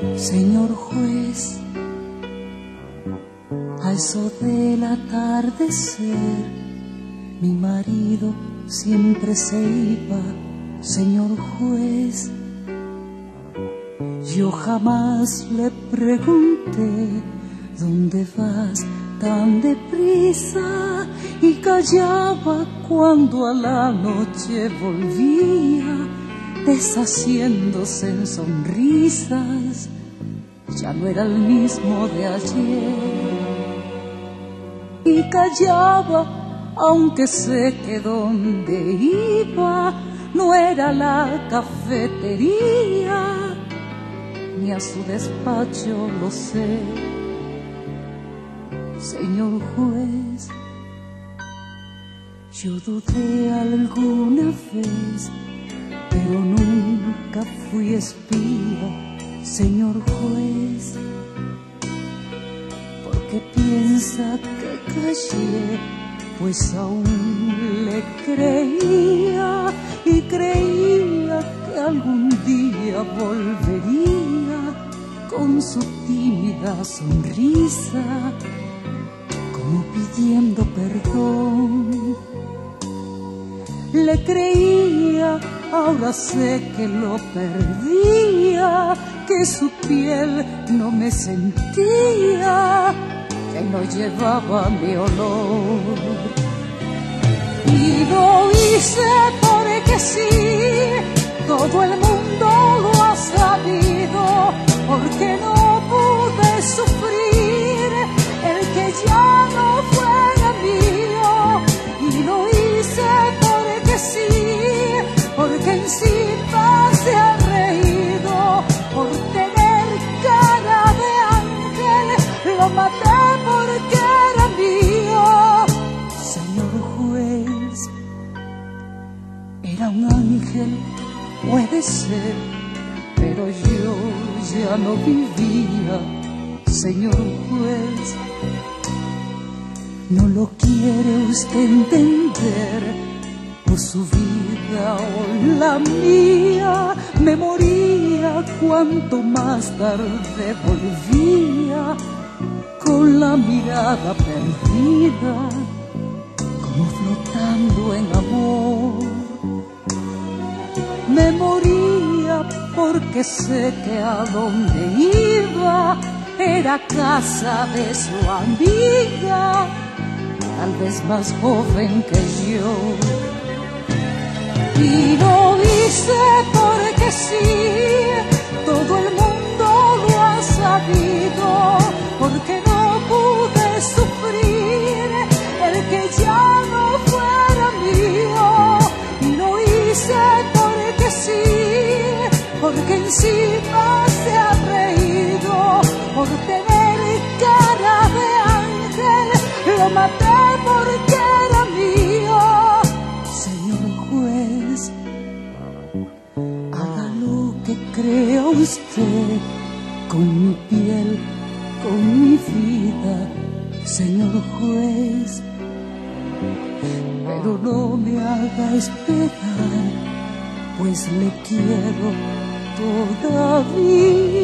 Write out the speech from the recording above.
Señor juez, a eso del atardecer, mi marido siempre se iba. Señor juez, yo jamás le pregunté ¿dónde vas tan deprisa? Y callaba cuando a la noche volvía, deshaciéndose en sonrisas. Ya no era el mismo de ayer. Y callaba, aunque sé que donde iba no era la cafetería, ni a su despacho, lo sé. Señor juez, yo dudé alguna vez, pero nunca fui espía. Señor juez, porque piensa que callé, pues aún le creía y creía que algún día volvería con su tímida sonrisa, como pidiendo perdón. Le creía, ahora sé que lo perdía, que su piel no me sentía, que no llevaba mi olor. Y lo hice porque sí, todo el mundo lo ha sabido, porque no pude sufrir el que ya no fuera mío. Y lo hice porque sí, porque encima se ha reído, por tener cara de ángel, lo maté porque era mío. Señor juez, era un ángel, puede ser, pero yo ya no vivía. Señor juez, no lo quiere usted entender, por su vida o la mía me moría cuanto más tarde volvía, con la mirada perdida, como flotando en amor. Me moría porque sé que a donde iba era casa de su amiga, tal vez más joven que yo. Y lo hice porque sí, todo el mundo lo ha sabido, porque no pude sufrir el que ya no fuera mío. Y lo hice porque sí, porque encima se ha reído, por tener cara de ángel, lo maté porque era mío. Señor juez, haga lo que crea usted con mi piel, con mi vida, señor juez, pero no me haga esperar, pues le quiero todavía.